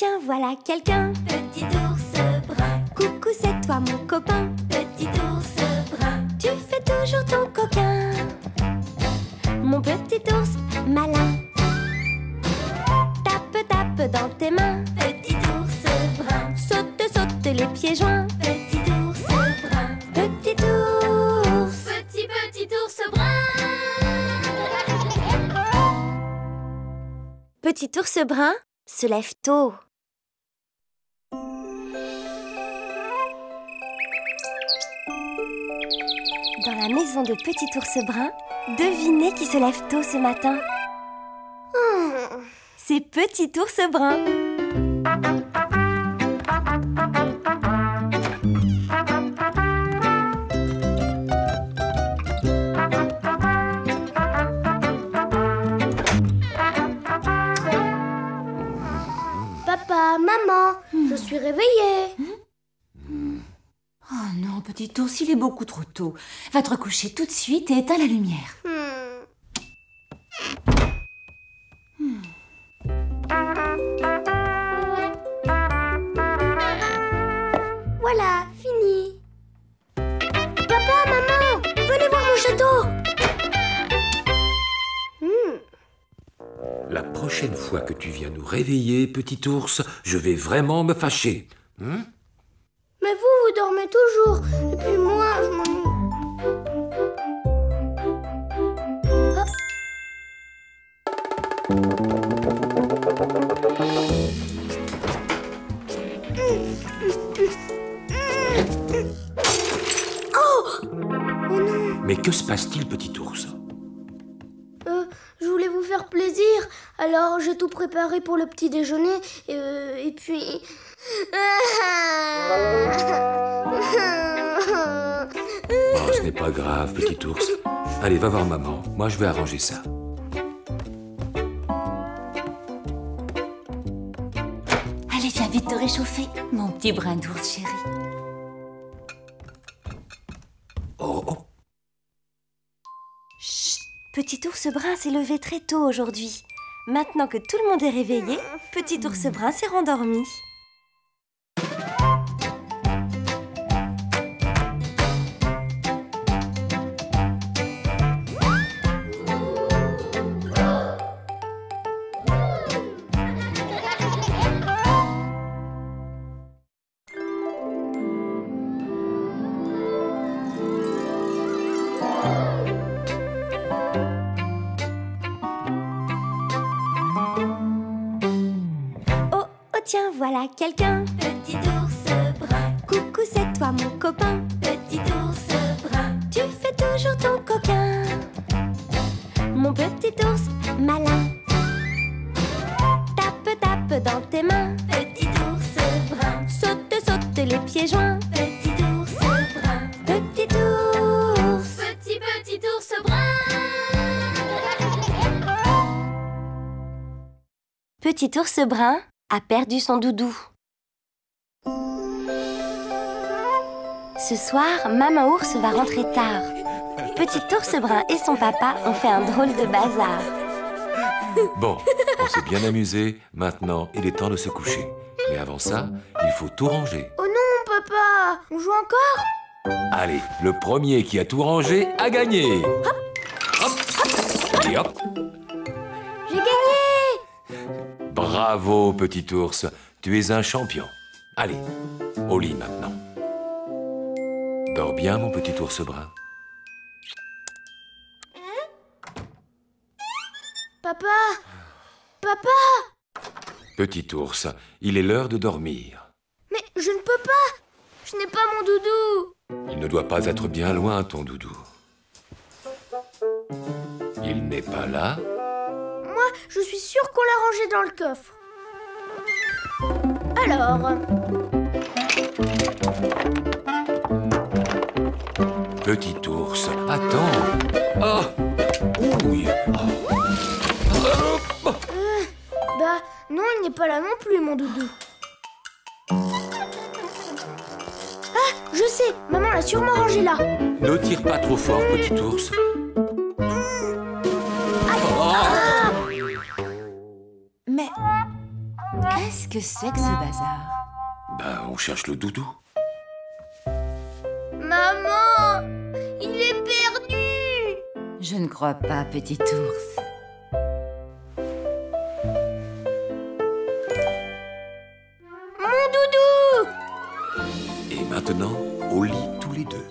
tiens, voilà quelqu'un. Petit ours brun. Coucou, c'est toi mon copain. Petit ours brun. Tu fais toujours ton coquin, mon petit ours malin. Tape, tape dans tes mains. Petit ours brun. Saute, saute les pieds joints. Petit ours brun. Petit ours. Petit ours brun. Petit ours brun se lève tôt. Dans la maison de Petit ours brun, devinez qui se lève tôt ce matin. C'est Petit ours brun. Papa, maman, je suis réveillée. Oh non, petit ours, il est beaucoup trop tôt. Va te recoucher tout de suite et éteins la lumière. Voilà, fini. Papa, maman, venez voir mon château. La prochaine fois que tu viens nous réveiller, petit ours, je vais vraiment me fâcher. Mais vous dormez toujours. Et puis moi, je m'ennuie. Oh non. Mais que se passe-t-il, petit ours? Je voulais vous faire plaisir, alors j'ai tout préparé pour le petit déjeuner, et puis... Oh, ce n'est pas grave, petit ours. Allez, va voir maman. Moi, je vais arranger ça. Allez, viens vite te réchauffer, mon petit brin d'ours chéri. Oh, oh. Chut, Petit ours brun s'est levé très tôt aujourd'hui. Maintenant que tout le monde est réveillé, Petit ours brun s'est rendormi. Tiens, voilà quelqu'un. Petit ours brun. Coucou, c'est toi mon copain. Petit ours brun. Tu fais toujours ton coquin, mon petit ours malin. Tape, tape dans tes mains. Petit ours brun. Saute, saute les pieds joints. Petit ours brun. Petit ours. Petit ours brun. Petit ours brun a perdu son doudou. Ce soir, maman ours va rentrer tard. Petit ours brun et son papa ont fait un drôle de bazar. Bon, on s'est bien amusé. Maintenant, il est temps de se coucher. Mais avant ça, il faut tout ranger. Oh non, papa, on joue encore? Allez, le premier qui a tout rangé a gagné. Hop, hop, et hop. J'ai gagné! Bravo, petit ours. Tu es un champion. Allez, au lit maintenant. Dors bien, mon petit ours brun. Papa! Papa! Petit ours, il est l'heure de dormir. Mais je ne peux pas! Je n'ai pas mon doudou! Il ne doit pas être bien loin, ton doudou. Il n'est pas là? Moi, je suis sûre qu'on l'a rangé dans le coffre. Alors... Petit ours, attends. Ah! Ouille. Bah, non, il n'est pas là non plus, mon doudou. Ah, je sais, maman l'a sûrement rangé là. Ne tire pas trop fort, petit ours. Mais qu'est-ce que c'est que ce bazar? Ben, on cherche le doudou. Maman, il est perdu. Je ne crois pas, petit ours. Mon doudou. Et maintenant, au lit tous les deux.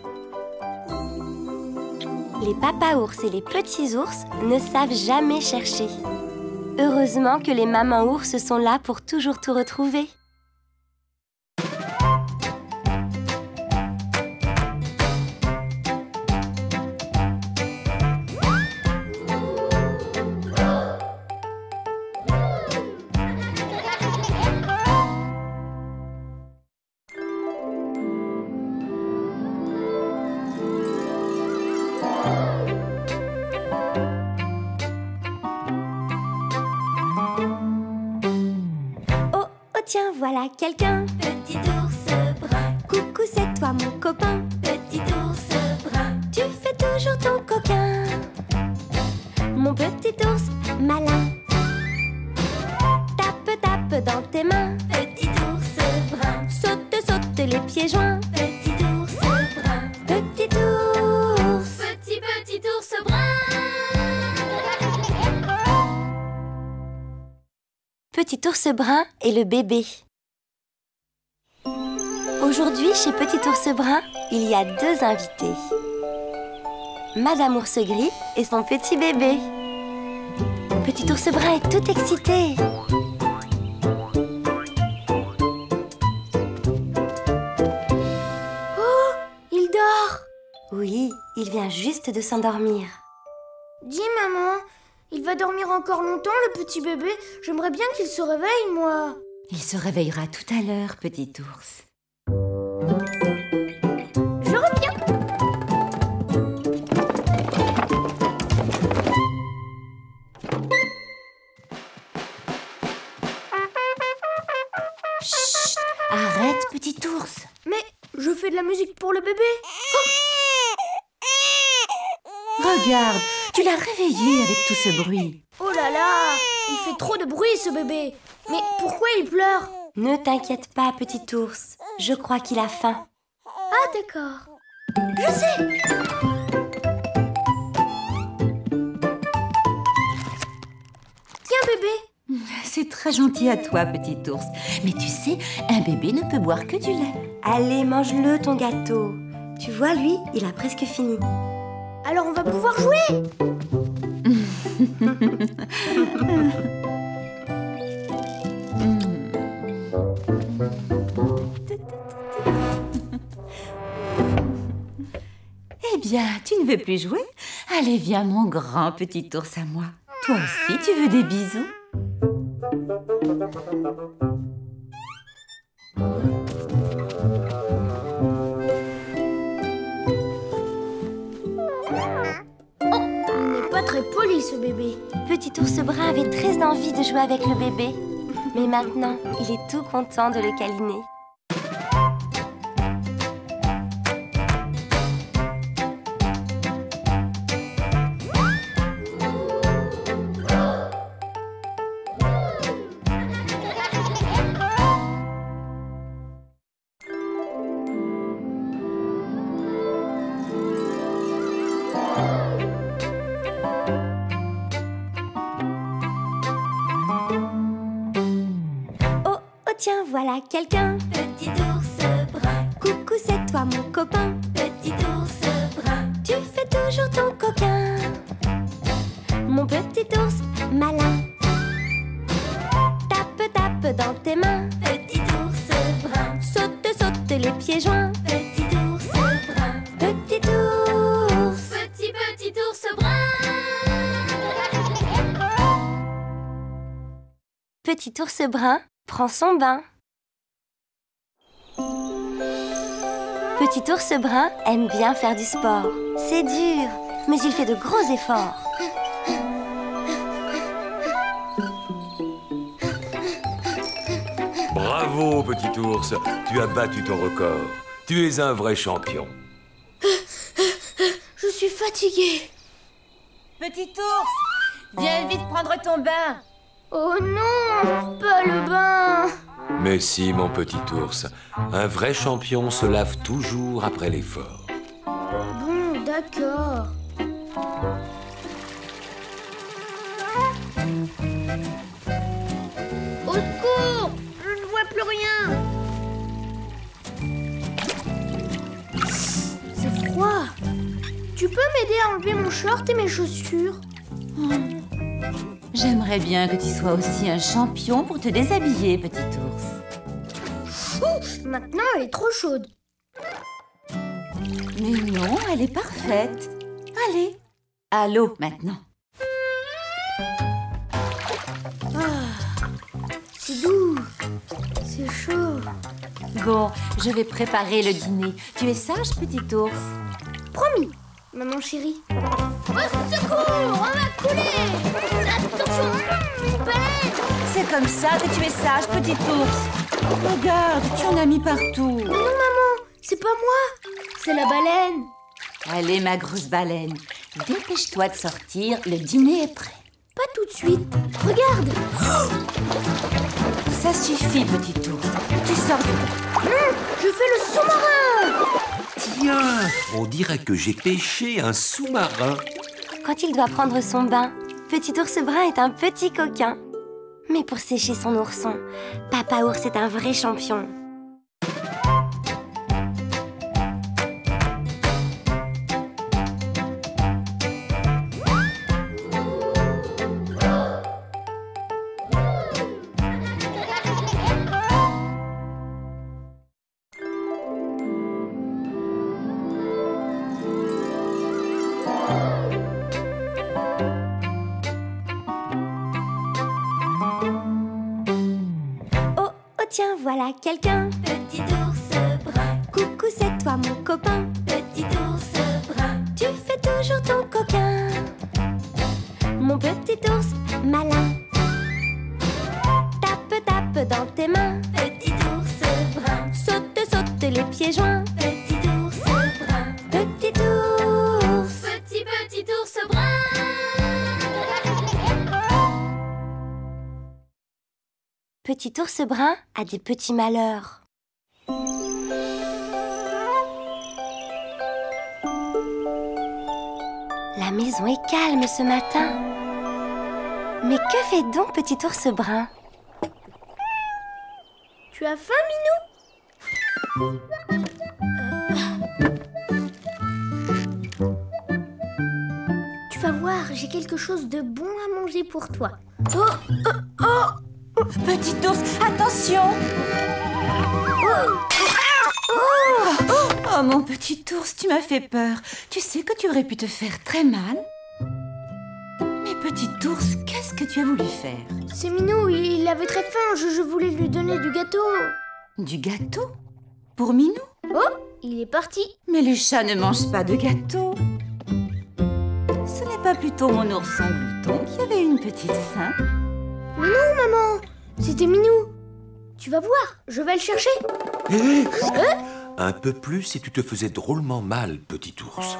Les papas ours et les petits ours ne savent jamais chercher. Heureusement que les mamans ours sont là pour toujours tout retrouver. Tiens, voilà quelqu'un. Petit ours brun, Coucou, c'est toi mon copain. petit ours brun, Tu fais toujours ton coquin. Mon petit ours malin. Tape, tape dans tes mains. petit ours brun, Saute, saute les pieds joints. petit ours brun, Petit ours. petit ours brun. Petit ours brun et le bébé. Aujourd'hui, chez Petit ours brun, il y a 2 invités. Madame ours gris et son petit bébé. Petit ours brun est tout excité. Oh, il dort. Oui, il vient juste de s'endormir. Dis maman, il va dormir encore longtemps le petit bébé. J'aimerais bien qu'il se réveille, moi. Il se réveillera tout à l'heure, petit ours. Je reviens. Chut! Arrête, petit ours. Mais je fais de la musique pour le bébé. Regarde, tu l'as réveillé avec tout ce bruit. Oh là là, il fait trop de bruit ce bébé. Mais pourquoi il pleure? Ne t'inquiète pas, petit ours. Je crois qu'il a faim. Ah d'accord. Je sais. Tiens bébé. C'est très gentil à toi, petit ours. Mais tu sais, un bébé ne peut boire que du lait. Allez, mange-le ton gâteau. Tu vois, lui, il a presque fini. Alors on va pouvoir jouer. Eh bien, tu ne veux plus jouer? Allez, viens, mon grand petit ours à moi. Toi aussi, tu veux des bisous? Il n'est pas très poli ce bébé. Petit ours brun avait très envie de jouer avec le bébé. Mais maintenant, il est tout content de le câliner. Tiens, voilà quelqu'un. Petit ours brun, Coucou, c'est toi mon copain. petit ours brun, Tu fais toujours ton coquin. Mon petit ours malin. Tape, tape dans tes mains. petit ours brun, Saute, saute les pieds joints. petit ours brun, Petit ours. petit ours brun. Petit ours brun prend son bain. Petit ours brun aime bien faire du sport. C'est dur, mais il fait de gros efforts. Bravo, petit ours. Tu as battu ton record. Tu es un vrai champion. Je suis fatiguée. Petit ours, viens vite prendre ton bain. Oh non, pas le bain. Mais si, mon petit ours, un vrai champion se lave toujours après l'effort. Bon, d'accord. Au secours! Je ne vois plus rien. C'est froid. Tu peux m'aider à enlever mon short et mes chaussures? J'aimerais bien que tu sois aussi un champion pour te déshabiller, petit ours. Ouh, maintenant, elle est trop chaude. Mais non, elle est parfaite. Allez, à l'eau maintenant. C'est doux. C'est chaud. Bon, je vais préparer le dîner. Tu es sage, petit ours? Promis, maman chérie. Au secours, on va couler. Attention, une baleine. C'est comme ça que tu es sage, petit ours. Regarde, tu en as mis partout. Mais non, maman, c'est pas moi. C'est la baleine. Allez, ma grosse baleine, dépêche-toi de sortir, le dîner est prêt. Pas tout de suite. Regarde. Ça suffit, petit ours. Tu sors du bain. Je fais le sous-marin. Tiens, on dirait que j'ai pêché un sous-marin. Quand il doit prendre son bain, Petit ours brun est un petit coquin. Mais pour sécher son ourson, Papa ours est un vrai champion. Tiens, voilà quelqu'un. Petit ours brun, Coucou, c'est toi mon copain. petit ours brun, Tu fais toujours ton coquin. Mon petit ours malin. Tape, tape dans tes mains. petit ours brun, Saute, saute les pieds joints. petit ours brun, Petit ours. petit ours brun. Petit ours brun a des petits malheurs. La maison est calme ce matin. Mais que fait donc petit ours brun? Tu as faim, Minou? Tu vas voir, j'ai quelque chose de bon à manger pour toi. Petit ours, attention! Oh, mon petit ours, tu m'as fait peur. Tu sais que tu aurais pu te faire très mal. Mais petit ours, qu'est-ce que tu as voulu faire? C'est Minou, il avait très faim, je voulais lui donner du gâteau. Du gâteau? Pour Minou? Oh, il est parti. Mais les chats ne mangent pas de gâteau. Ce n'est pas plutôt mon ourson glouton qui avait une petite faim? Mais non, maman, c'était Minou. Tu vas voir, je vais le chercher. Un peu plus et tu te faisais drôlement mal, petit ours.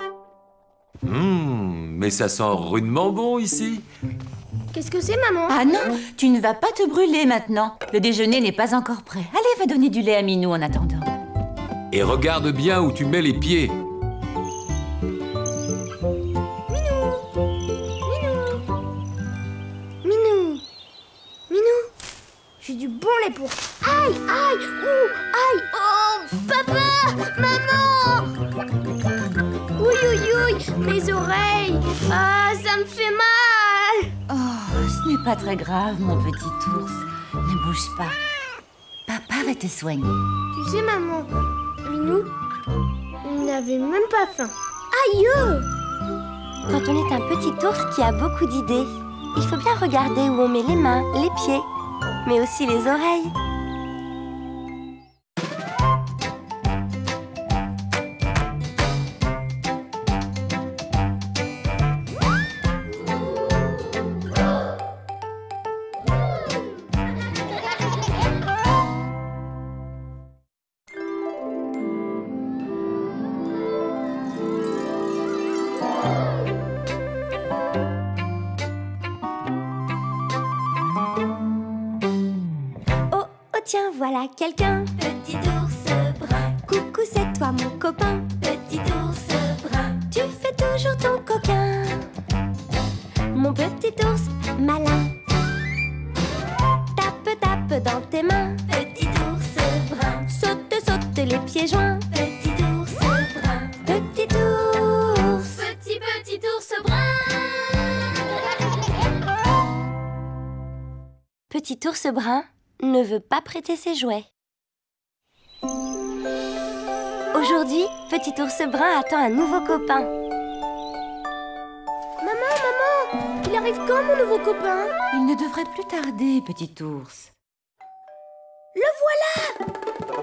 Mais ça sent rudement bon ici. Qu'est-ce que c'est, maman? Ah non, tu ne vas pas te brûler maintenant. Le déjeuner n'est pas encore prêt. Allez, va donner du lait à Minou en attendant. Et regarde bien où tu mets les pieds. Minou, j'ai du bon lait pour... Aïe, aïe, ouh, aïe, oh, papa, maman. Oui, oui, oui, mes oreilles, ah, ça me fait mal. Oh, ce n'est pas très grave, mon petit ours. Ne bouge pas. Papa va te soigner. Tu sais, maman, Minou, il n'avait même pas faim. Aïe! Quand on est un petit ours qui a beaucoup d'idées, il faut bien regarder où on met les mains, les pieds, mais aussi les oreilles. voilà quelqu'un. Petit ours brun, Coucou, c'est toi mon copain. petit ours brun, Tu fais toujours ton coquin. Mon petit ours malin. Tape, tape dans tes mains. petit ours brun, Saute, saute les pieds joints. petit ours brun, Petit ours. petit ours brun. Petit ours brun ne veut pas prêter ses jouets. Aujourd'hui, petit ours brun attend un nouveau copain. Maman, il arrive quand mon nouveau copain? Il ne devrait plus tarder, petit ours. Le voilà!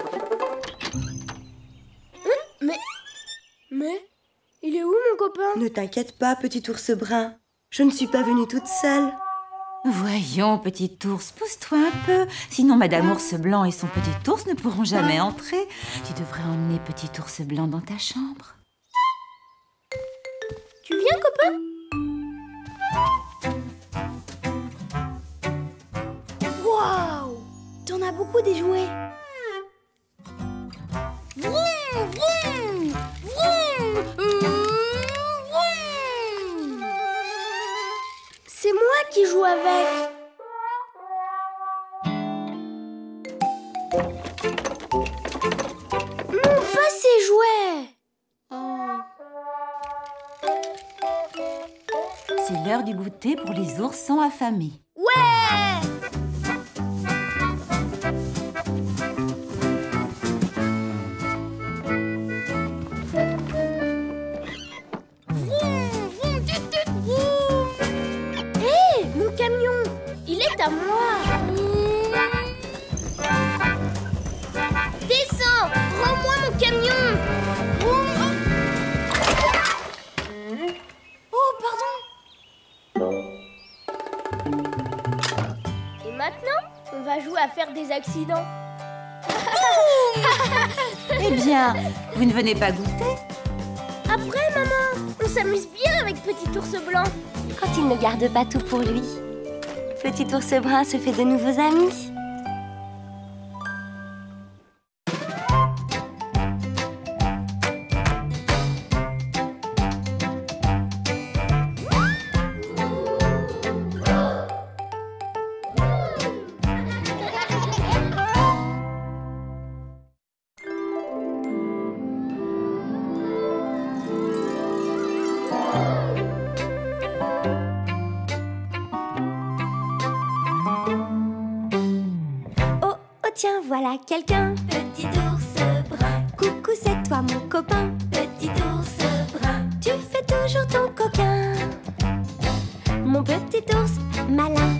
Mais, il est où mon copain? Ne t'inquiète pas, petit ours brun. Je ne suis pas venue toute seule. Voyons, petit ours, pousse-toi un peu. Sinon, Madame Ours Blanc et son petit ours ne pourront jamais entrer. Tu devrais emmener petit ours blanc dans ta chambre. Tu viens, copain? Waouh! T'en as beaucoup des jouets. Vroom, vroom, vroom, vroom. C'est moi qui joue avec. Non, pas ces jouets. C'est l'heure du goûter pour les oursons affamés. Ouais! Hé, mon camion, il est à moi. Descends, rends-moi mon camion. Oh, pardon. Et maintenant, on va jouer à faire des accidents. Eh bien, vous ne venez pas goûter? Après, maman, on s'amuse bien avec Petit Ours Blanc. Quand il ne garde pas tout pour lui, petit ours brun se fait de nouveaux amis. Tiens, voilà quelqu'un. Petit ours brun, Coucou, c'est toi mon copain. petit ours brun, Tu fais toujours ton coquin. Mon petit ours malin.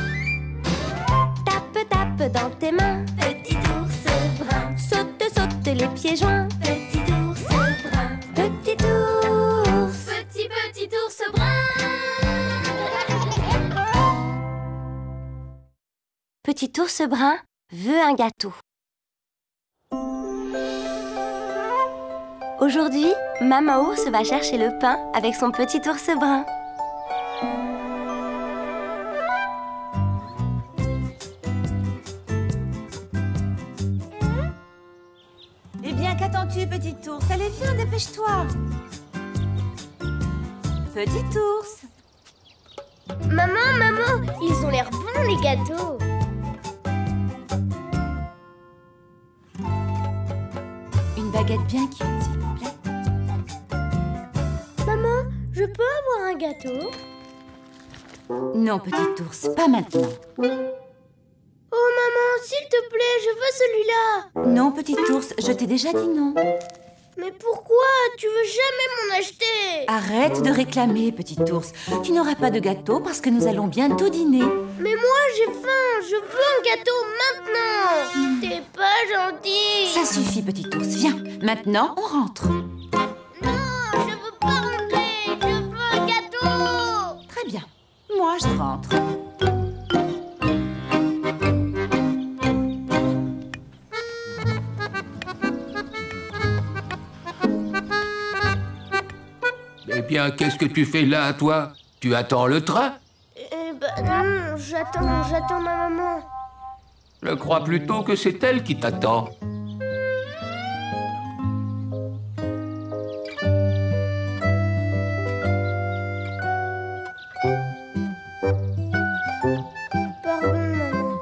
Tape, tape dans tes mains. petit ours brun, Saute, saute les pieds joints. petit ours brun, Petit ours. petit ours brun. Petit ours brun veut un gâteau. Aujourd'hui, maman ours va chercher le pain avec son petit ours brun. Eh bien, qu'attends-tu, petit ours? Allez, viens, dépêche-toi. Petit ours. Maman, ils ont l'air bons les gâteaux. Une baguette bien cute, s'il vous plaît. Maman, je peux avoir un gâteau? Non, petit ours, pas maintenant. Oh maman, s'il te plaît, je veux celui-là. Non, petit ours, je t'ai déjà dit non. Mais pourquoi? Tu veux jamais m'en acheter? Arrête de réclamer, petit ours. Tu n'auras pas de gâteau parce que nous allons bientôt dîner. Mais moi j'ai faim, je veux un gâteau maintenant. T'es pas gentil. Ça suffit, petit ours. Viens, maintenant, on rentre. Non, je veux pas rentrer, je veux un gâteau. Très bien. Moi, je rentre. Eh bien, qu'est-ce que tu fais là, toi? Tu attends le train? Eh ben non, j'attends ma maman. Je crois plutôt que c'est elle qui t'attend. Pardon, maman.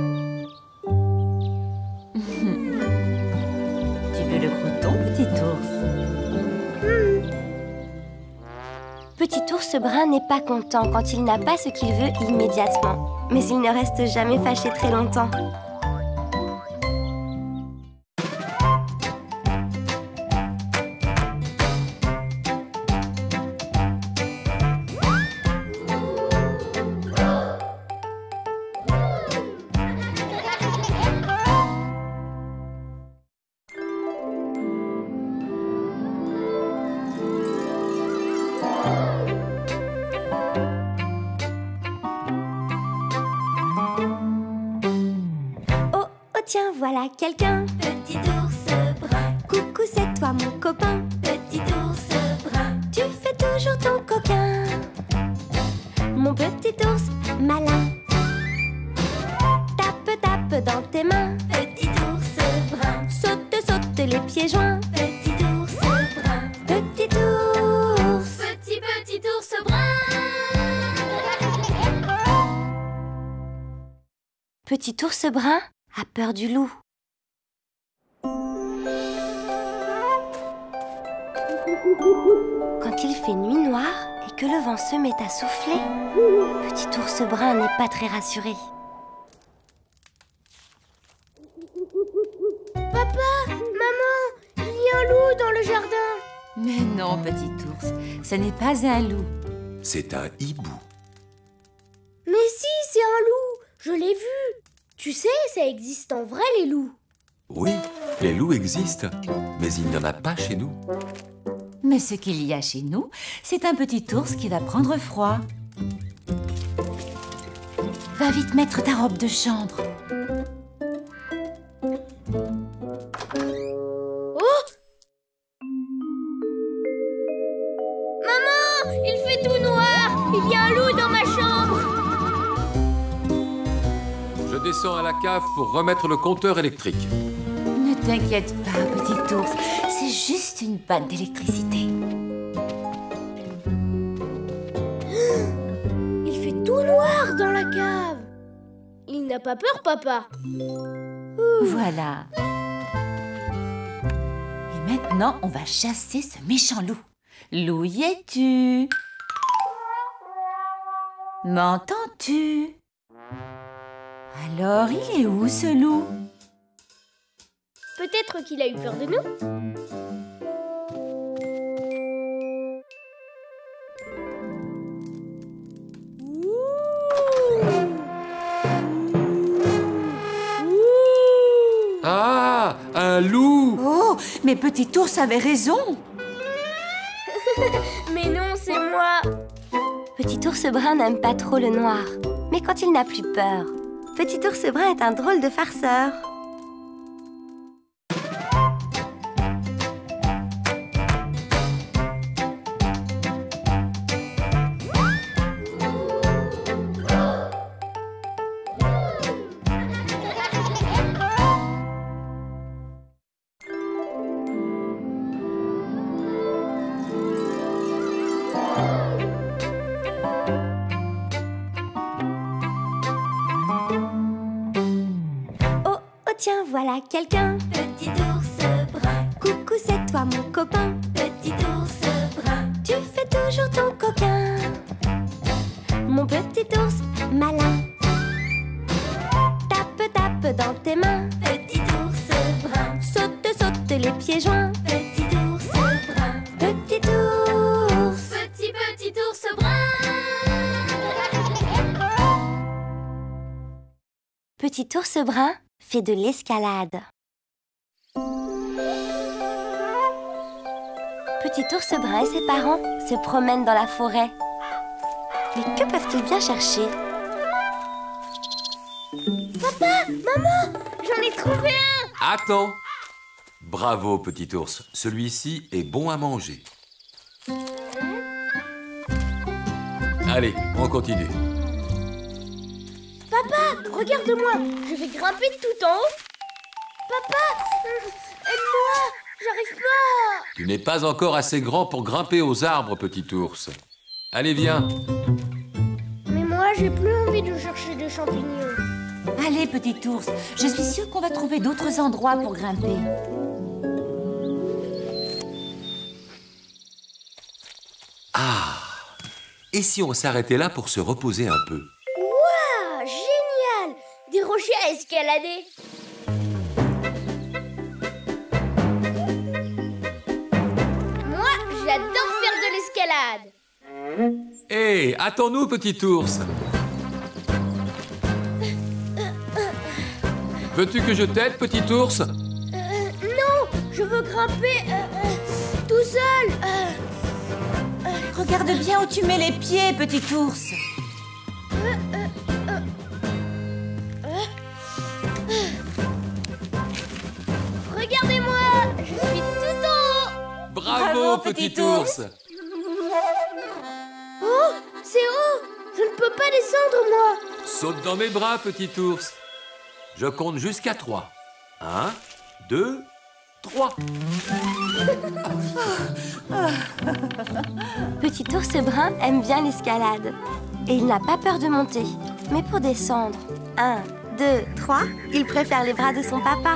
Tu veux le croûton, petit ours? Petit ours brun n'est pas content quand il n'a pas ce qu'il veut immédiatement. Mais il ne reste jamais fâché très longtemps. Tiens, voilà quelqu'un. Petit ours brun, Coucou, c'est toi mon copain. petit ours brun, Tu fais toujours ton coquin. Mon petit ours malin. Tape, tape dans tes mains. petit ours brun, Saute, saute les pieds joints. petit ours brun, Petit ours. petit ours brun. Petit ours brun a peur du loup. Quand il fait nuit noire et que le vent se met à souffler, petit ours brun n'est pas très rassuré. Papa, maman, il y a un loup dans le jardin. Mais non, petit ours, ce n'est pas un loup. C'est un hibou. Mais si, c'est un loup. Je l'ai vu. Tu sais, ça existe en vrai, les loups. Oui, les loups existent, mais il n'y en a pas chez nous. Mais ce qu'il y a chez nous, c'est un petit ours qui va prendre froid. Va vite mettre ta robe de chambre. Oh! Maman, il fait tout noir. Il y a un loup dans ma chambre. Je descends à la cave pour remettre le compteur électrique. Ne t'inquiète pas, petit ours, c'est juste une panne d'électricité. Il fait tout noir dans la cave. Il n'a pas peur, papa. Voilà. Et maintenant, on va chasser ce méchant loup. Loup, y es-tu? M'entends-tu? Alors, il est où, ce loup? Peut-être qu'il a eu peur de nous. Ah, un loup! Oh, mais petit ours avait raison. Mais non, c'est moi. Petit ours brun n'aime pas trop le noir. Mais quand il n'a plus peur, petit ours brun est un drôle de farceur. Tiens, voilà quelqu'un. Petit ours brun, Coucou, c'est toi mon copain. petit ours brun, Tu fais toujours ton coquin. Mon petit ours malin. Tape, tape dans tes mains. petit ours brun, Saute, saute les pieds joints. petit ours brun, Petit ours. petit ours brun. Petit ours brun fait de l'escalade. Petit ours brun et ses parents se promènent dans la forêt. Mais que peuvent-ils bien chercher? Papa, maman, j'en ai trouvé un. Attends! Bravo, petit ours. Celui-ci est bon à manger. Allez, on continue. Papa, regarde-moi, je vais grimper tout en haut. Papa, aide-moi, j'arrive pas. Tu n'es pas encore assez grand pour grimper aux arbres, petit ours. Allez, viens. Mais moi, j'ai plus envie de chercher des champignons. Allez, petit ours, je suis sûre qu'on va trouver d'autres endroits pour grimper. Ah! Et si on s'arrêtait là pour se reposer un peu? Waouh, génial! Des rochers à escalader. Moi, j'adore faire de l'escalade. Hé, attends-nous, petit ours. Veux-tu que je t'aide, petit ours? Non, je veux grimper tout seul. Regarde bien où tu mets les pieds, petit ours. Regardez-moi, je suis tout en haut. Bravo, petit ours. Oh, c'est haut. Je ne peux pas descendre, moi. Saute dans mes bras, petit ours. Je compte jusqu'à 3. 1, 2, 3. Petit ours brun aime bien l'escalade. Et il n'a pas peur de monter. Mais pour descendre, 1, 2, 3, il préfère les bras de son papa.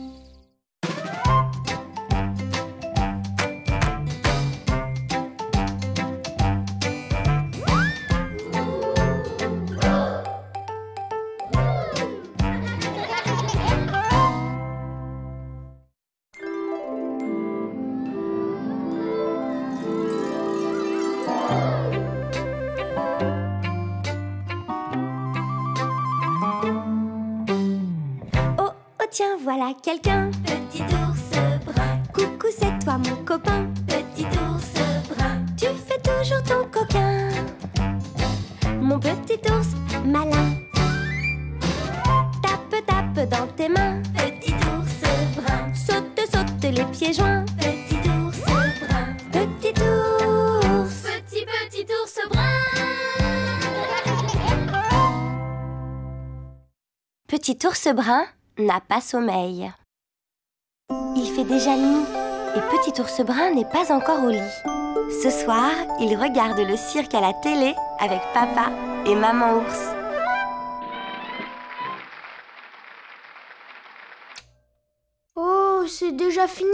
Tiens, voilà quelqu'un. Petit ours brun, Coucou, c'est toi mon copain. petit ours brun, Tu fais toujours ton coquin. Mon petit ours malin. Tape, tape dans tes mains. petit ours brun, Saute, saute les pieds joints. petit ours brun, Petit ours. petit ours brun. Petit ours brun n'a pas sommeil. Il fait déjà nuit et petit ours brun n'est pas encore au lit. Ce soir, il regarde le cirque à la télé avec papa et maman ours. Oh, c'est déjà fini.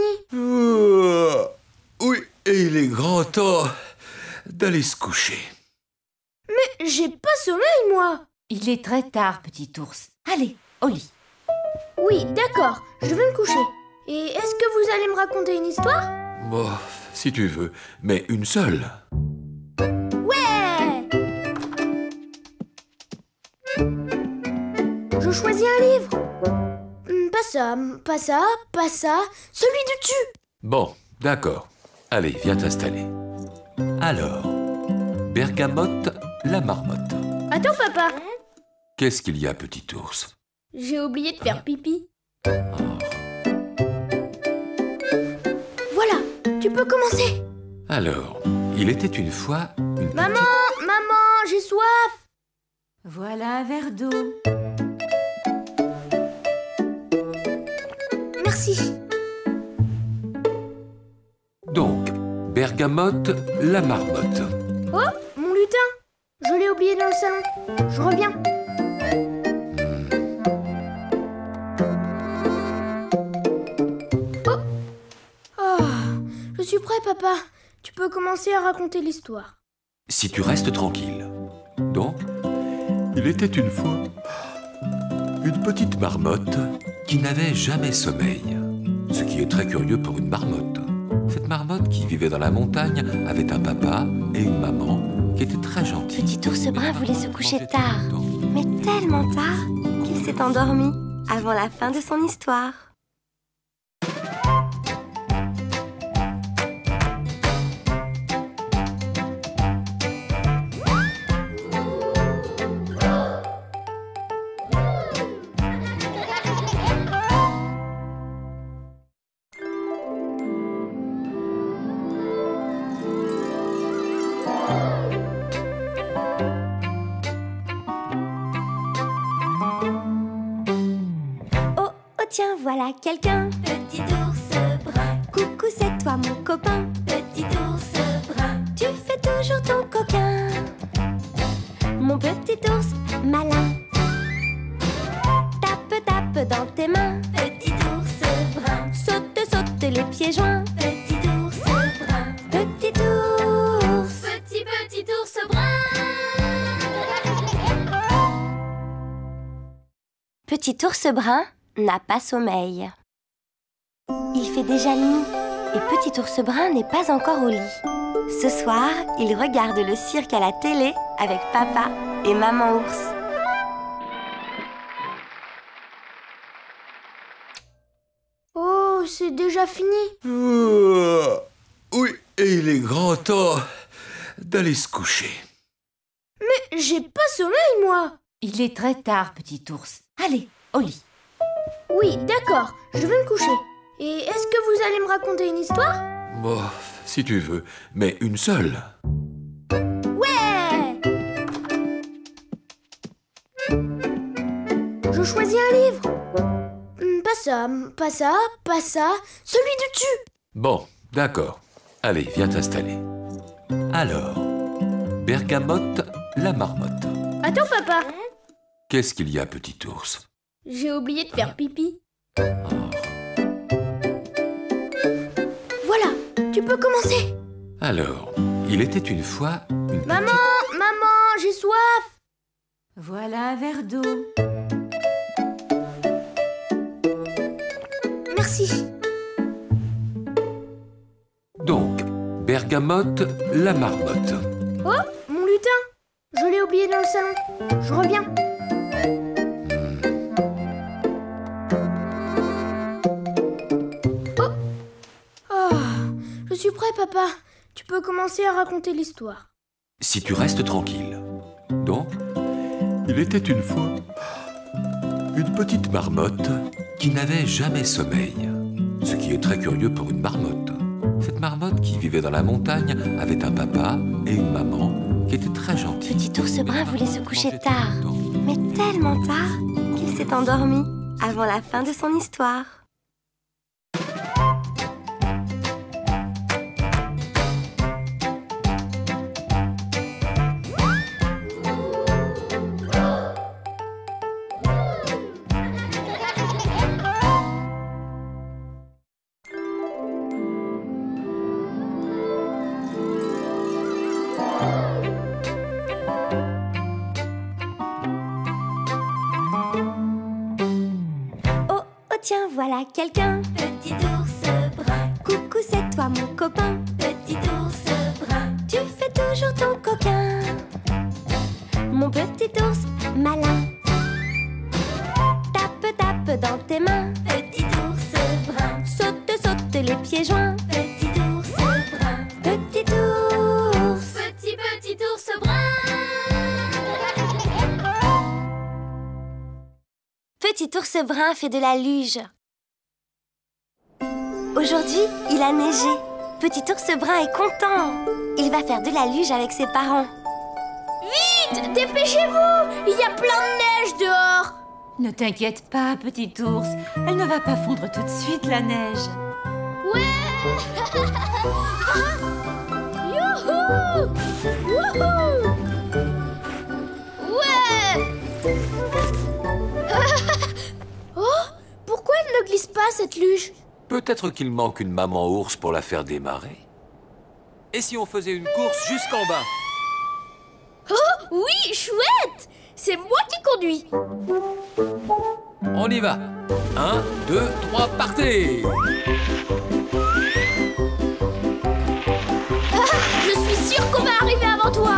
Oui, et il est grand temps d'aller se coucher. Mais j'ai pas sommeil, moi. Il est très tard, petit ours. Allez, au lit. Oui, d'accord, je vais me coucher. Et est-ce que vous allez me raconter une histoire? Bon, si tu veux, mais une seule. Ouais! Je choisis un livre. Pas ça, pas ça, pas ça. Celui du dessus. Bon, d'accord. Allez, viens t'installer. Alors, Bergamote, la marmotte. Attends, papa. Qu'est-ce qu'il y a, petit ours? J'ai oublié de faire pipi. Voilà, tu peux commencer. Alors, il était une fois une Maman, maman, j'ai soif. Voilà un verre d'eau. Merci. Donc, Bergamote, la marmotte. Oh, mon lutin. Je l'ai oublié dans le salon. Je reviens. Je suis prêt, papa. Tu peux commencer à raconter l'histoire. Si tu restes tranquille. Donc, il était une fois une petite marmotte qui n'avait jamais sommeil. Ce qui est très curieux pour une marmotte. Cette marmotte qui vivait dans la montagne avait un papa et une maman qui étaient très gentils. Petit ours Mais brun la voulait maman se coucher mangeait tard, tout le temps. mais tellement tard qu'il s'est endormi avant la fin de son histoire. voilà quelqu'un. Petit ours brun, Coucou, c'est toi mon copain. petit ours brun, Tu fais toujours ton coquin. Mon petit ours malin. Tape, tape dans tes mains. petit ours brun, Saute, saute les pieds joints. petit ours brun, Petit ours. petit ours brun. Petit ours brun n'a pas sommeil. Il fait déjà nuit et petit ours brun n'est pas encore au lit. Ce soir, il regarde le cirque à la télé avec papa et maman ours. Oh, c'est déjà fini. Oui, et il est grand temps d'aller se coucher. Mais j'ai pas sommeil, moi. Il est très tard, petit ours. Allez, au lit. Oui, d'accord, je vais me coucher. Et est-ce que vous allez me raconter une histoire? Bon, si tu veux, mais une seule. Ouais! Je choisis un livre. Pas ça, pas ça, pas ça. Celui du dessus. Bon, d'accord. Allez, viens t'installer. Alors, Bergamote, la marmotte. Attends, papa. Qu'est-ce qu'il y a, petit ours? J'ai oublié de faire pipi. Voilà, tu peux commencer. Alors, il était une fois une Maman, maman, j'ai soif. Voilà un verre d'eau. Merci. Donc, Bergamote, la marmotte. Oh, mon lutin. Je l'ai oublié dans le salon. Je reviens. Je suis prêt, papa. Tu peux commencer à raconter l'histoire. Si tu restes tranquille. Donc, il était une fois une petite marmotte qui n'avait jamais sommeil. Ce qui est très curieux pour une marmotte. Cette marmotte qui vivait dans la montagne avait un papa et une maman qui étaient très gentils. Petit ours Mais brun la voulait maman se coucher mangeait tard, tout le temps. mais tellement tard qu'il s'est endormi avant la fin de son histoire. Oh, oh tiens, voilà quelqu'un. Petit ours brun, Coucou, c'est toi mon copain. petit ours brun, Tu fais toujours ton coquin. Mon petit ours malin. Tape, tape dans tes mains. petit ours brun, Saute, saute les pieds joints. petit ours brun, Petit ours. petit ours brun. Petit ours brun fait de la luge. Aujourd'hui, il a neigé. Petit ours brun est content. Il va faire de la luge avec ses parents. Vite, dépêchez-vous. Il y a plein de neige dehors. Ne t'inquiète pas, petit ours. Elle ne va pas fondre tout de suite, la neige. Youhou! Wouhou! Ouais! Oh, pourquoi elle ne glisse pas, cette luge? Peut-être qu'il manque une maman ours pour la faire démarrer. Et si on faisait une course jusqu'en bas? Oh, oui, chouette! C'est moi qui conduis. On y va. 1, 2, 3, partez! Je suis sûre qu'on va arriver avant toi.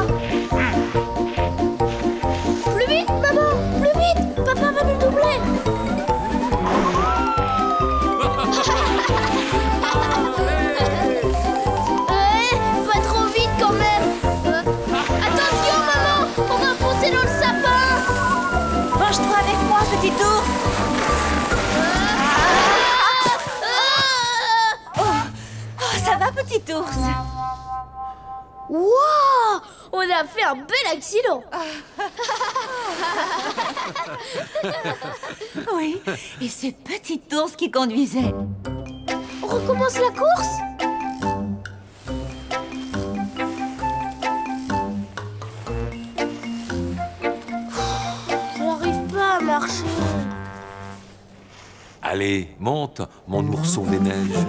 Plus vite, maman, plus vite. Papa va nous doubler. Pas trop vite quand même. Attention, maman, on va foncer dans le sapin. Range-toi avec moi, petit ours. Ah, Oh, ça va, petit ours? Wow! On a fait un bel accident. Oui, et c'est Petit Ours qui conduisait. On recommence la course? Je n'arrive pas à marcher. Allez, monte, mon ourson des neiges.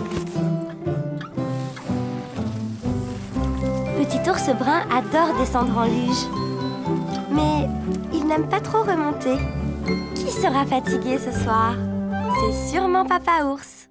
Petit ours brun adore descendre en luge. Mais il n'aime pas trop remonter. Qui sera fatigué ce soir? C'est sûrement Papa Ours.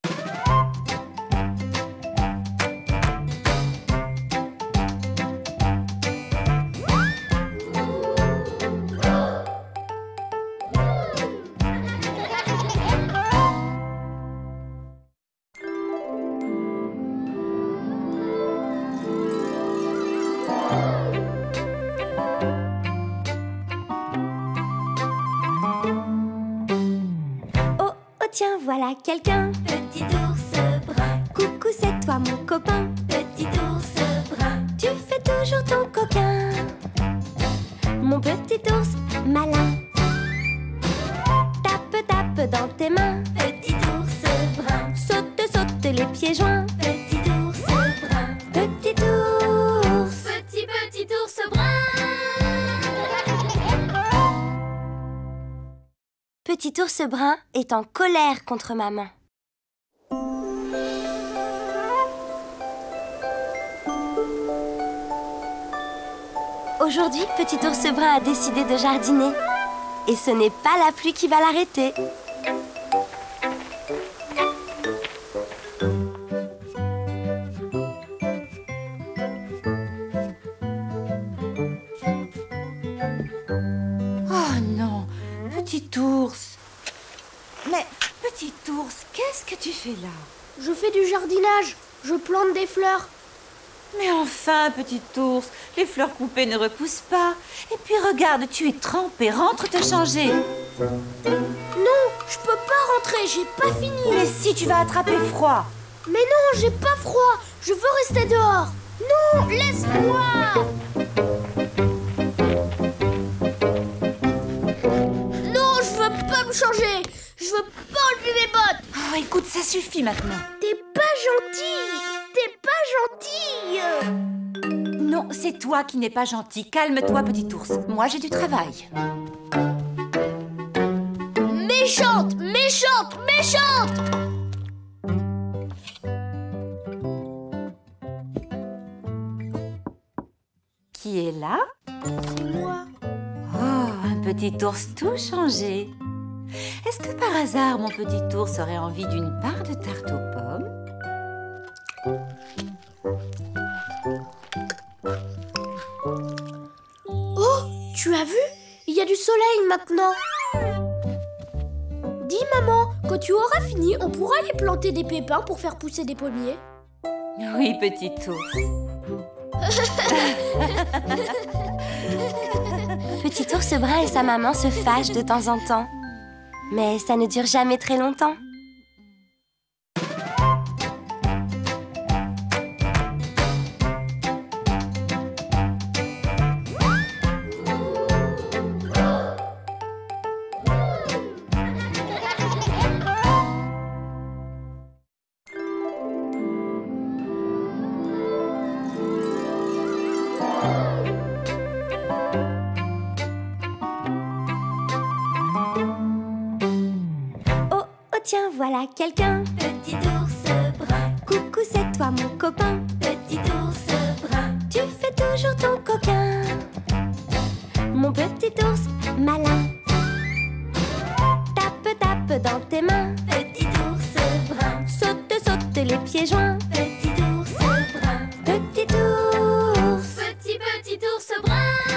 Tiens, voilà quelqu'un. Petit ours brun, Coucou, c'est toi mon copain. petit ours brun, Tu fais toujours ton coquin. Mon petit ours malin. Tape, tape dans tes mains. petit ours brun, Saute, saute les pieds joints. petit ours brun, Petit ours. petit ours brun. Petit ours brun est en colère contre maman. Aujourd'hui, petit ours brun a décidé de jardiner. Et ce n'est pas la pluie qui va l'arrêter. Oh non, Petit Ours. Mais Petit Ours, qu'est-ce que tu fais là? Je fais du jardinage. Je plante des fleurs. Mais enfin, Petit Ours, les fleurs coupées ne repoussent pas. Et puis regarde, tu es trempé, rentre te changer. Non, je peux pas rentrer, j'ai pas fini. Mais si tu vas attraper froid. Mais non, j'ai pas froid. Je veux rester dehors. Non, laisse-moi. Non, je veux pas me changer. Je veux pas enlever mes bottes. Oh, écoute, ça suffit maintenant. T'es pas gentil. T'es pas gentil. Non, c'est toi qui n'es pas gentil. Calme-toi, Petit Ours. Moi, j'ai du travail. Méchante, méchante, méchante. Qui est là? C'est moi. Oh, un petit ours tout changé. Est-ce que par hasard, mon petit ours aurait envie d'une part de tarte aux pommes? Oh, tu as vu? Il y a du soleil maintenant. Dis maman, quand tu auras fini, on pourra aller planter des pépins pour faire pousser des pommiers. Oui, petit ours. Petit ours brun et sa maman se fâchent de temps en temps. Mais ça ne dure jamais très longtemps. Tiens, voilà quelqu'un. Petit ours brun, Coucou, c'est toi mon copain. petit ours brun, Tu fais toujours ton coquin. Mon petit ours malin. Tape, tape dans tes mains. petit ours brun, Saute, saute les pieds joints. petit ours brun, Petit ours. petit ours brun.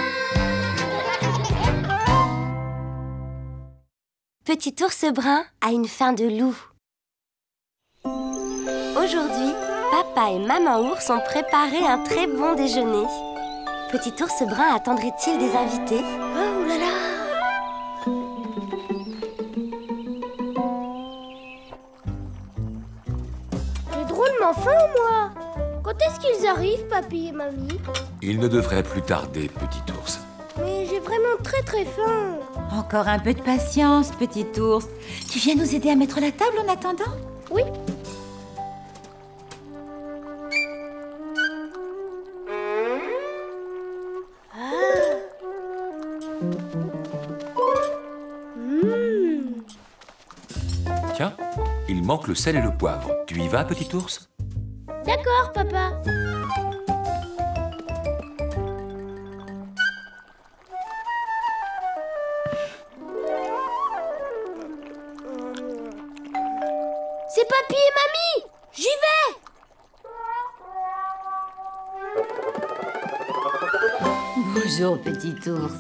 Petit ours brun a une faim de loup. Aujourd'hui, papa et maman ours ont préparé un très bon déjeuner. Petit ours brun attendrait-il des invités? Oh là là! J'ai drôlement faim, moi! Quand est-ce qu'ils arrivent, papy et mamie? Il ne devrait plus tarder, petit ours. Mais j'ai vraiment très très faim. Encore un peu de patience, petit ours. Tu viens nous aider à mettre la table en attendant? Oui. Tiens, il manque le sel et le poivre. Tu y vas, petit ours? D'accord, papa. C'est papy et mamie. J'y vais. Bonjour, petit ours.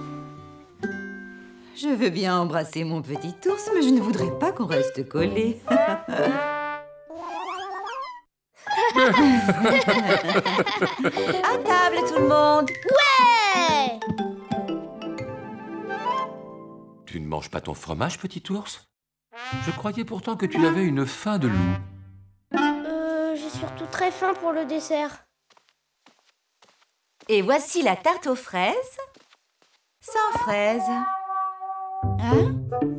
Je veux bien embrasser mon petit ours, mais je ne voudrais pas qu'on reste collés. À table, tout le monde. Ouais. Tu ne manges pas ton fromage, petit ours? Je croyais pourtant que tu avais une faim de loup. J'ai surtout très faim pour le dessert. Et voici la tarte aux fraises. Sans fraises. Hein?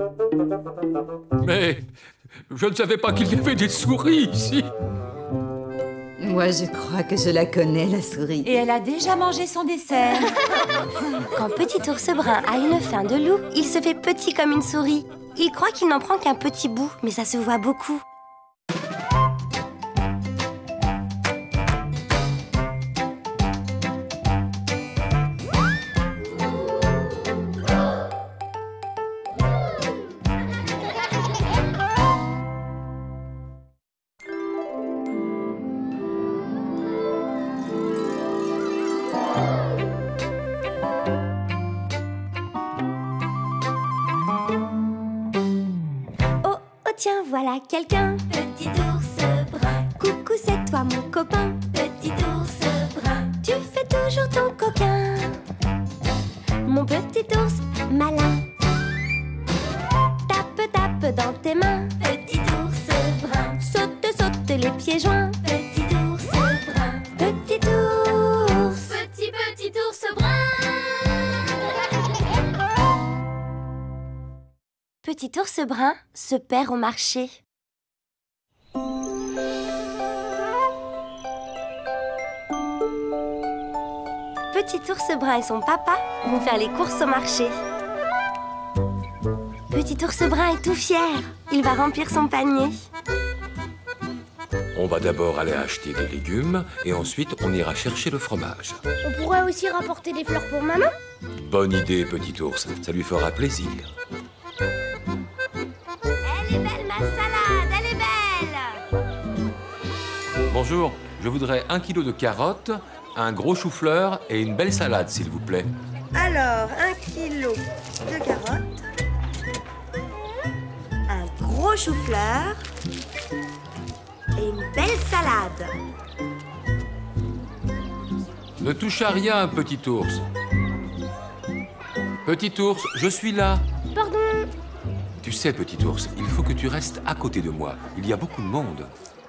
Mais je ne savais pas qu'il y avait des souris ici. Moi, je crois que je la connais, la souris. Et elle a déjà mangé son dessert. Quand Petit Ours Brun a une faim de loup, il se fait petit comme une souris. Il croit qu'il n'en prend qu'un petit bout, mais ça se voit beaucoup. Tiens, voilà quelqu'un. Petit ours brun, Coucou, c'est toi mon copain. petit ours brun, Tu fais toujours ton coquin. Mon petit ours malin. Tape, tape dans tes mains. petit ours brun, Saute, saute les pieds joints. petit ours brun, Petit ours. petit ours brun. Petit ours brun se perd au marché. Petit ours brun et son papa vont faire les courses au marché. Petit ours brun est tout fier. Il va remplir son panier. On va d'abord aller acheter des légumes et ensuite on ira chercher le fromage. On pourrait aussi rapporter des fleurs pour maman. Bonne idée, petit ours. Ça lui fera plaisir. Elle est belle, ma salade. Elle est belle. Bonjour, je voudrais 1 kilo de carottes, un gros chou-fleur et une belle salade, s'il vous plaît. Alors, 1 kilo de carottes, un gros chou-fleur et une belle salade. Ne touche à rien, petit ours. Petit ours, je suis là. Pardon. Tu sais, petit ours, il faut que tu restes à côté de moi. Il y a beaucoup de monde.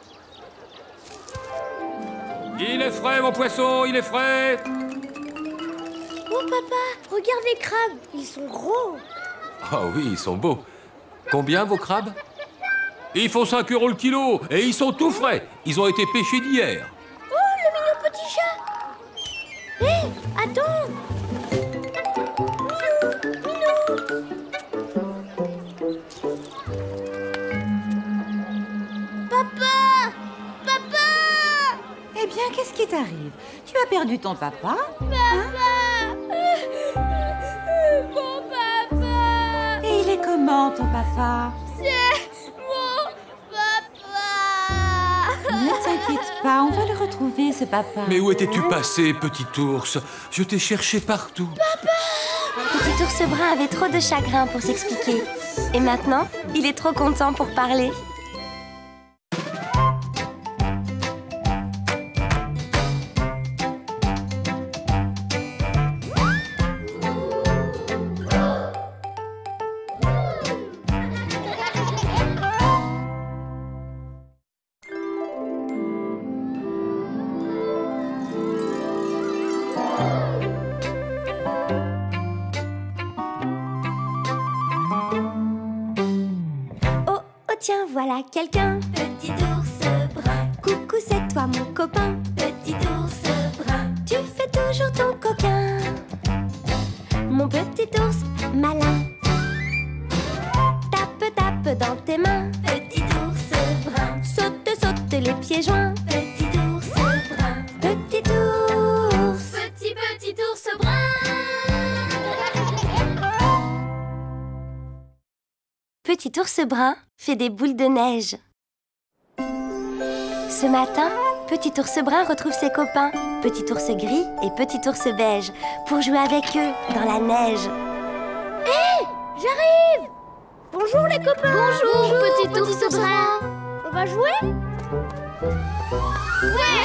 Il est frais, mon poisson, il est frais. Oh papa, regarde les crabes. Ils sont gros. Ah oui, ils sont beaux. Combien, vos crabes? Ils font 5 € le kilo et ils sont tout frais. Ils ont été pêchés d'hier. Oh, le mignon petit chat. Hé, attends. Papa! Papa! Eh bien, qu'est-ce qui t'arrive? Tu as perdu ton papa? Papa! Mon papa! Et il est comment, ton papa? C'est mon papa! Ne t'inquiète pas, on va le retrouver, ce papa. Mais où étais-tu passé, petit ours? Je t'ai cherché partout. Petit ours brun avait trop de chagrin pour s'expliquer. Et maintenant, il est trop content pour parler. tiens, voilà quelqu'un. Petit ours brun, Coucou, c'est toi mon copain. petit ours brun, Tu fais toujours ton coquin. Mon petit ours malin. Tape, tape dans tes mains. petit ours brun, Saute, saute les pieds joints. petit ours brun, Petit ours. petit ours brun. Petit ours brun fait des boules de neige. Ce matin, Petit ours brun retrouve ses copains, Petit ours gris et Petit ours beige, pour jouer avec eux dans la neige. Hé, j'arrive! Bonjour les copains! Bonjour, petit ours brun. On va jouer? Ouais.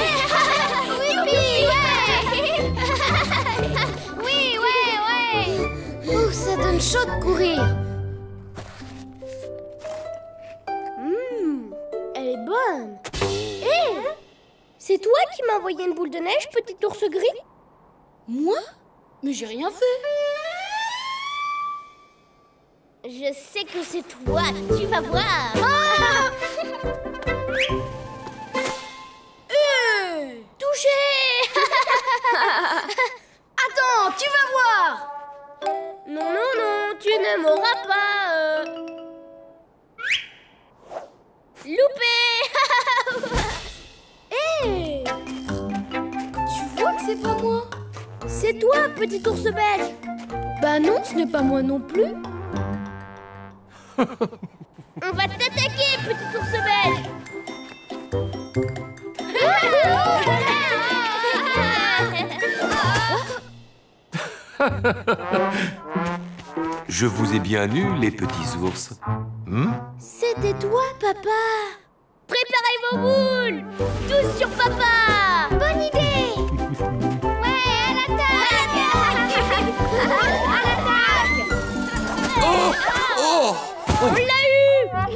Oui, ouais. Oh, ça donne chaud de courir. Elle est bonne. Hé, c'est toi qui m'as envoyé une boule de neige, petit ours gris? Moi? Mais j'ai rien fait. Je sais que c'est toi, tu vas voir. Touché. Attends, tu vas voir. Non, tu ne m'auras pas. Loupé. Hé, Tu vois que c'est pas moi. c'est toi, petit ours belge. Bah non, ce n'est pas moi non plus. On va t'attaquer, petit ours belge. Je vous ai bien eu, les petits ours. C'était toi, papa. Préparez vos boules. Tous sur papa. Bonne idée. Ouais, à l'attaque. À l'attaque. Oh! Oh! On l'a eu.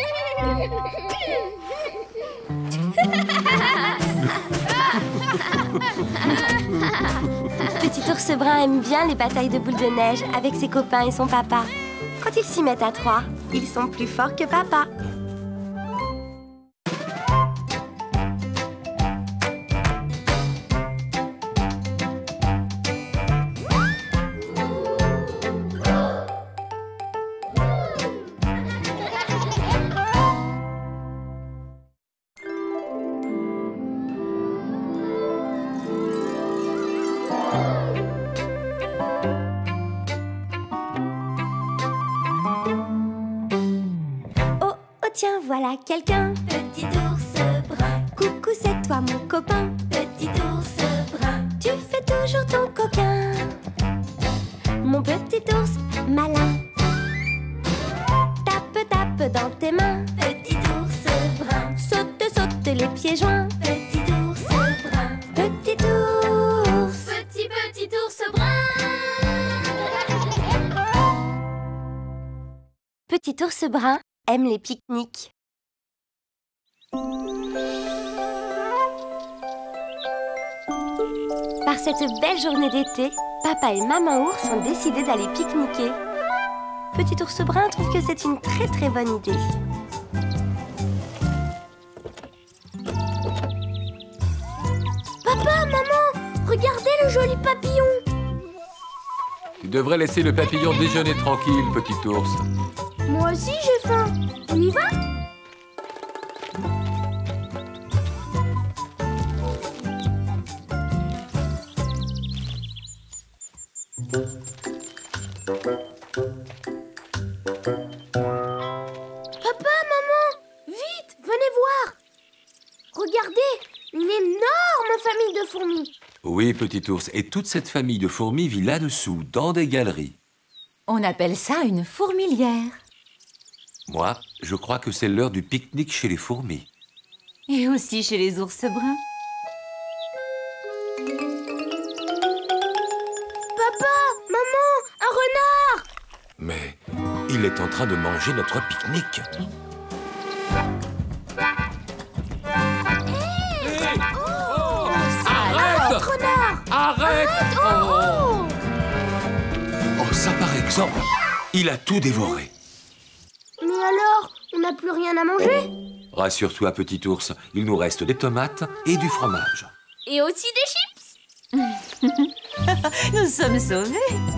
Petit ours brun aime bien les batailles de boules de neige avec ses copains et son papa. Quand ils s'y mettent à trois, ils sont plus forts que papa. Oh, oh tiens, voilà quelqu'un. Petit ours brun, Coucou, c'est toi mon copain. petit ours brun, Tu fais toujours ton coquin. Mon petit ours malin. Tape, tape dans tes mains. petit ours brun, Saute, saute les pieds joints. petit ours brun, Petit ours. petit ours brun. Petit ours brun aime les pique-niques. Par cette belle journée d'été, papa et maman ours ont décidé d'aller pique-niquer. Petit ours brun trouve que c'est une très très bonne idée. Papa, maman, regardez le joli papillon. Tu devrais laisser le papillon déjeuner tranquille, petit ours. Moi aussi, j'ai faim. On y va? Papa, maman, vite, venez voir. Regardez, une énorme famille de fourmis. Oui, petit ours. Et toute cette famille de fourmis vit là-dessous, dans des galeries. On appelle ça une fourmilière. Moi, je crois que c'est l'heure du pique-nique chez les fourmis. Et aussi chez les ours bruns. Papa, maman, un renard. Mais il est en train de manger notre pique-nique. Arrête! Renard. Arrête! Oh. Oh, ça par exemple, il a tout dévoré. Mais alors, on n'a aurait plus rien à manger? Rassure-toi, petit ours, il nous reste des tomates et du fromage. Et aussi des chips. Nous sommes sauvés.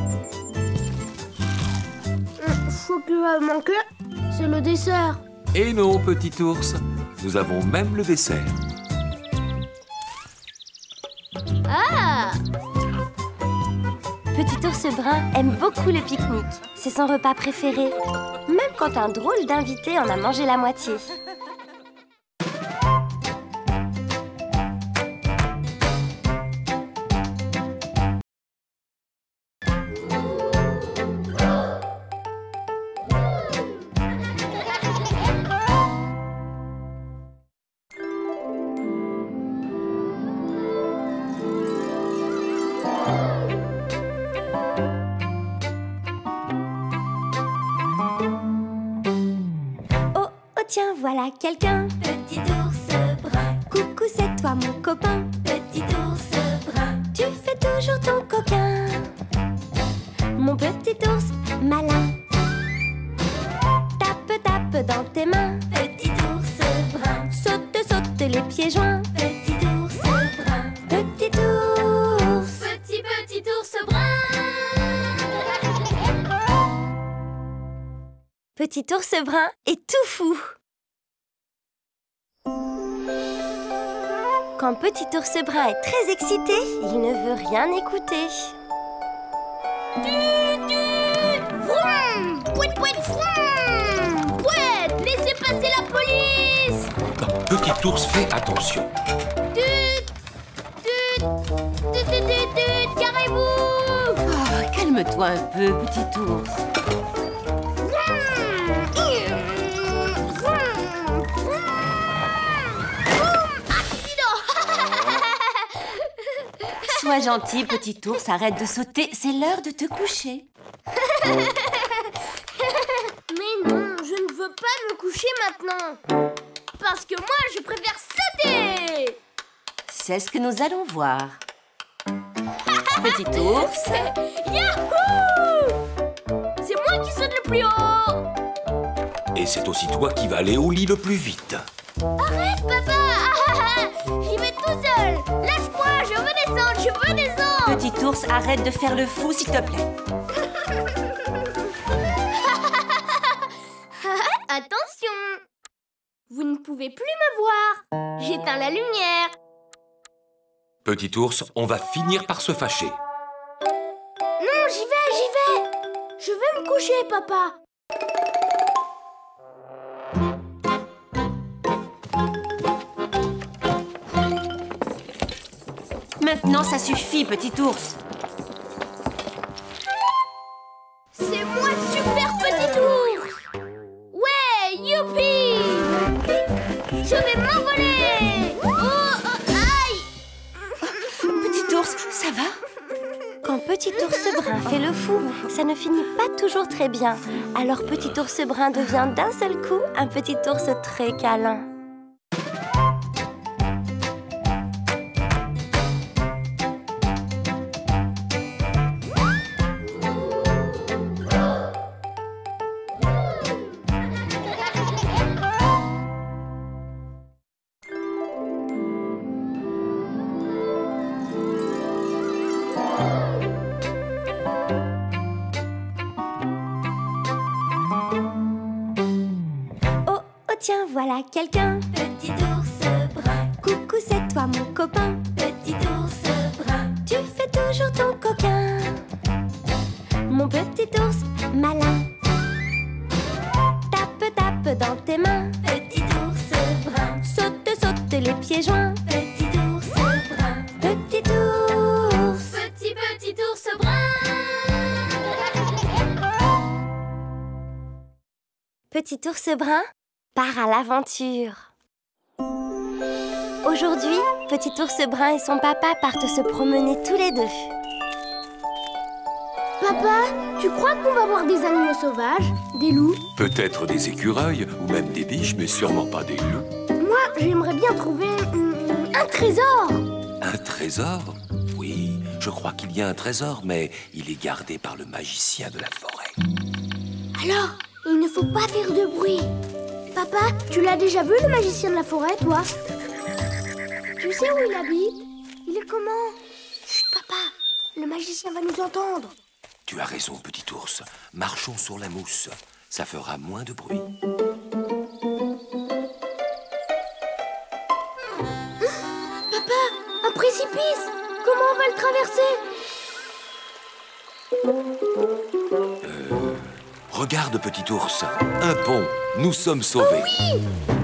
Ce qui va manquer, c'est le dessert. Et non, petit ours, nous avons même le dessert. Ah! Petit ours brun aime beaucoup le pique-nique. C'est son repas préféré. Même quand un drôle d'invité en a mangé la moitié. Tiens, voilà quelqu'un. Petit ours brun, Coucou, c'est toi mon copain. petit ours brun, Tu fais toujours ton coquin. Mon petit ours malin. Tape, tape dans tes mains. petit ours brun, Saute, saute les pieds joints. petit ours brun, Petit ours. petit ours brun. Petit ours brun est tout fou. Quand petit ours brun est très excité, il ne veut rien écouter. Vroom! Pouet, pouet, vroom! Pouet! Laissez passer la police! Petit ours, fais attention. Carrez-vous! Oh, calme-toi un peu, petit ours. Sois gentil, petit ours, arrête de sauter, c'est l'heure de te coucher. Mais non, je ne veux pas me coucher maintenant. Parce que moi, je préfère sauter. C'est ce que nous allons voir. Petit ours, Yahoo! C'est moi qui saute le plus haut. Et c'est aussi toi qui vas aller au lit le plus vite. Arrête, papa! J'y vais tout seul. Lâche-moi, je veux descendre, je veux descendre. petit ours, arrête de faire le fou, s'il te plaît. Attention! Vous ne pouvez plus me voir. J'éteins la lumière. Petit ours, on va finir par se fâcher. Non, j'y vais. Je vais me coucher, papa. Maintenant, ça suffit, petit ours. C'est moi, super petit ours. Ouais, youpi! Je vais m'envoler. Oh, aïe! Petit ours, ça va? Quand petit ours brun fait le fou, ça ne finit pas toujours très bien. Alors petit ours brun devient d'un seul coup un petit ours très câlin. Tiens, voilà quelqu'un. Petit ours brun, Coucou, c'est toi mon copain. petit ours brun, Tu fais toujours ton coquin. Mon petit ours malin. Tape, tape dans tes mains. petit ours brun, Saute, saute les pieds joints. petit ours brun, Petit ours. petit ours brun. Petit ours brun part à l'aventure. Aujourd'hui, petit ours brun et son papa partent se promener tous les deux. Papa, tu crois qu'on va voir des animaux sauvages? Des loups? Peut-être des écureuils ou même des biches, mais sûrement pas des loups. Moi, j'aimerais bien trouver un trésor. Un trésor? Oui, je crois qu'il y a un trésor, mais il est gardé par le magicien de la forêt. Alors, il ne faut pas faire de bruit. Papa, tu l'as déjà vu le magicien de la forêt, toi? Tu sais où il habite? Il est comment? Chut, papa, le magicien va nous entendre. Tu as raison, petit ours. Marchons sur la mousse. Ça fera moins de bruit. Papa, un précipice! Comment on va le traverser? Regarde, petit ours. Un pont. Nous sommes sauvés. Oh oui!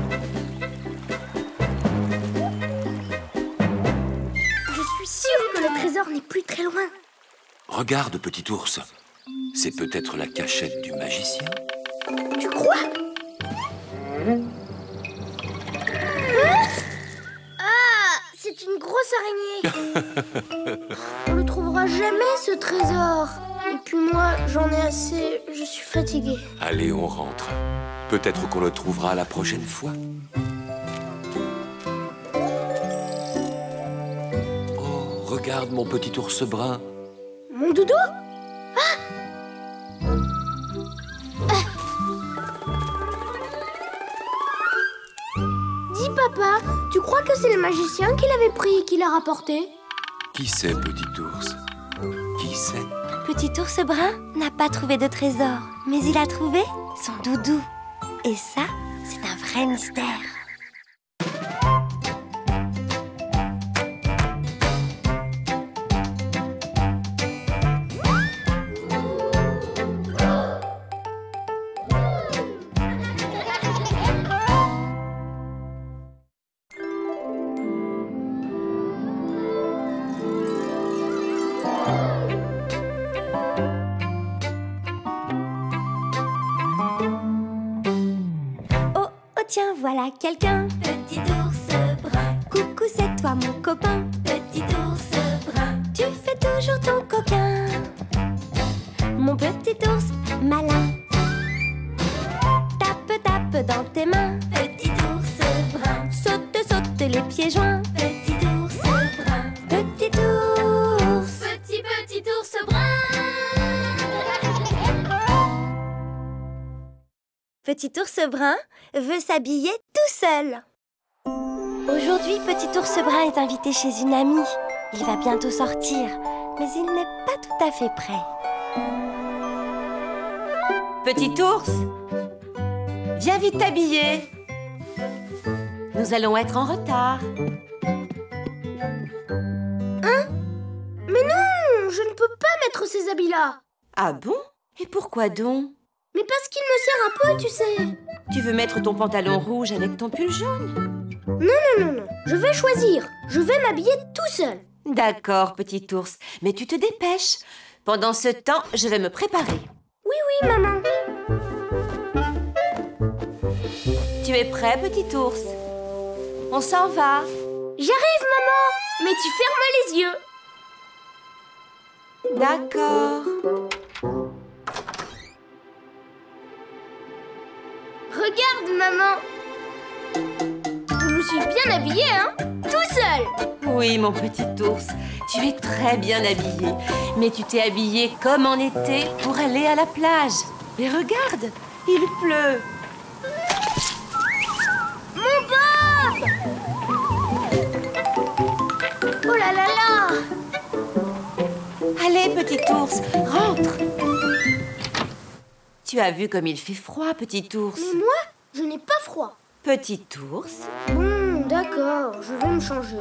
Je suis sûre que le trésor n'est plus très loin. Regarde, petit ours. C'est peut-être la cachette du magicien. Tu crois? Hein? Ah, c'est une grosse araignée. On ne trouvera jamais ce trésor. Et puis moi, j'en ai assez. Je suis fatiguée. Allez, on rentre. Peut-être qu'on le trouvera la prochaine fois. Oh, regarde mon petit ours brun. Mon doudou? Dis papa, tu crois que c'est le magicien qui l'avait pris et qui l'a rapporté? Qui c'est, petit ours? Qui c'est? Petit ours brun n'a pas trouvé de trésor, mais il a trouvé son doudou. Et ça, c'est un vrai mystère. Tiens, voilà quelqu'un. Petit ours brun, Coucou, c'est toi mon copain. petit ours brun, Tu fais toujours ton coquin. Mon petit ours malin. Tape, tape dans tes mains. petit ours brun, Saute, saute les pieds joints. petit ours brun, Petit ours. petit ours brun. Petit ours brun veut s'habiller tout seul. Aujourd'hui, Petit ours brun est invité chez une amie. Il va bientôt sortir, mais il n'est pas tout à fait prêt. Petit ours, viens vite t'habiller. Nous allons être en retard. Mais non, je ne peux pas mettre ces habits-là. Ah bon? Et pourquoi donc? Mais parce qu'il me sert un peu, tu sais. Tu veux mettre ton pantalon rouge avec ton pull jaune? Non, je vais choisir. Je vais m'habiller tout seul. D'accord, petit ours, mais tu te dépêches. Pendant ce temps, je vais me préparer. Oui, maman. Tu es prêt, petit ours? On s'en va. J'arrive, maman. Mais tu fermes les yeux. D'accord. Regarde, maman. Je me suis bien habillée, hein? Tout seul. Oui, mon petit ours, tu es très bien habillé. Mais tu t'es habillé comme en été pour aller à la plage. Et regarde, il pleut. Mon Bob! Oh là là là! Allez, petit ours, rentre. Tu as vu comme il fait froid, petit ours. Mais moi, je n'ai pas froid. Petit ours, Bon, d'accord, je vais me changer.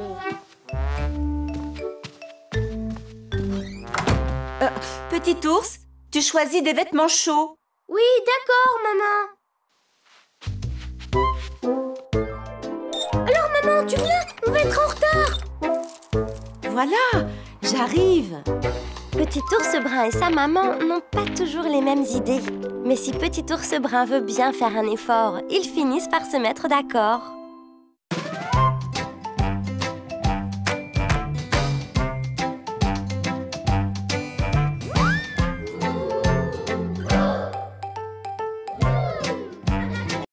petit ours, tu choisis des vêtements chauds. Oui, d'accord, maman. Alors, maman, tu viens? On va être en retard. Voilà, j'arrive. Petit ours brun et sa maman n'ont pas toujours les mêmes idées. Mais si Petit ours brun veut bien faire un effort, ils finissent par se mettre d'accord.